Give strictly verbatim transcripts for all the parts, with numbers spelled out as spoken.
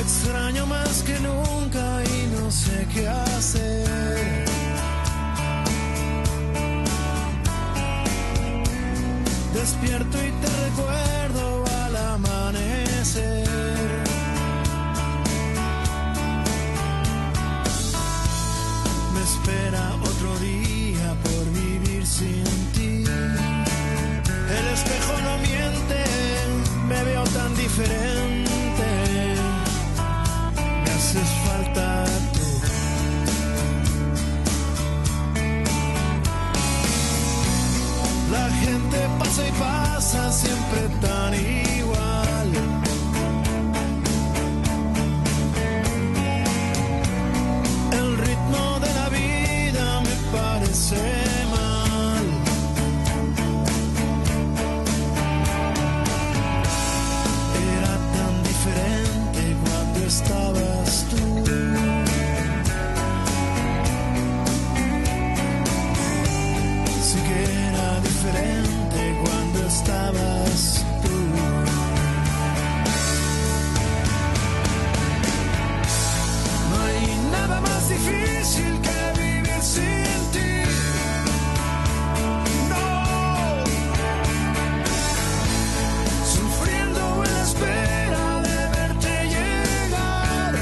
extraño más que nunca y no sé qué hacer. Despierto y te recuerdo al amanecer. Me espera otro día por vivir sin ti. El espejo no miente, me veo tan diferente. Me haces falta tú. La gente pasa y pasa siempre tan igual. El ritmo de la vida me parece mal. Era tan diferente cuando estabas tú. Sí que era diferente cuando estabas tú. No hay nada más difícil que vivir sin ti. No. Sufriendo en la espera de verte llegar.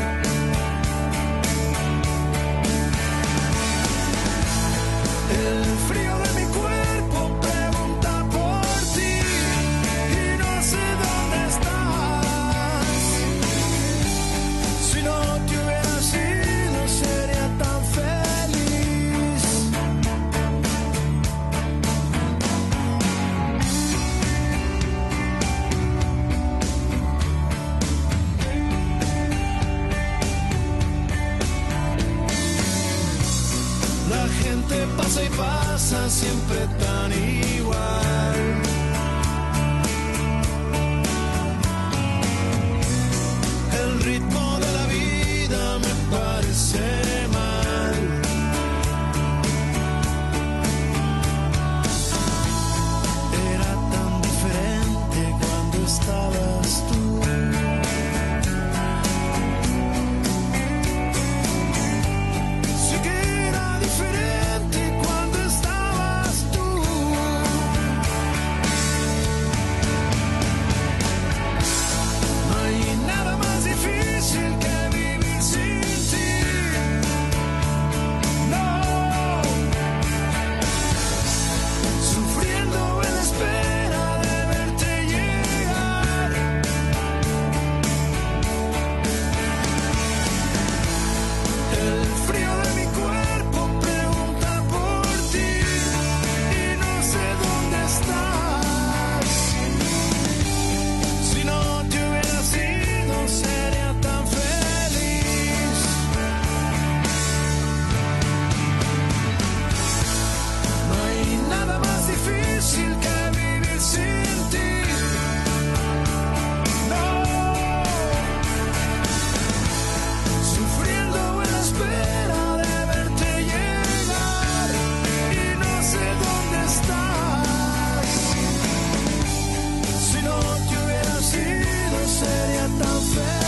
El frío de mi cuerpo pregunta por ti y no sé dónde estás. Si no te hubieras ido sería tan feliz. La gente pasa y pasa siempre tan igual. El ritmo de la vida me parece mal. Era tan diferente cuando estabas tú. Sí que era diferente cuando estabas tú. No hay nada más difícil que vivir sin ti. No. Sufriendo en la espera de verte llegar. El frío de mi cuerpo pregunta por ti y no sé dónde estás. Si no te hubieras ido sería tan feliz. No hay nada más difícil que vivir sin ti. No. Sufriendo en la espera de verte llegar y no sé dónde estás. Si no te hubieras ido sería tan feliz.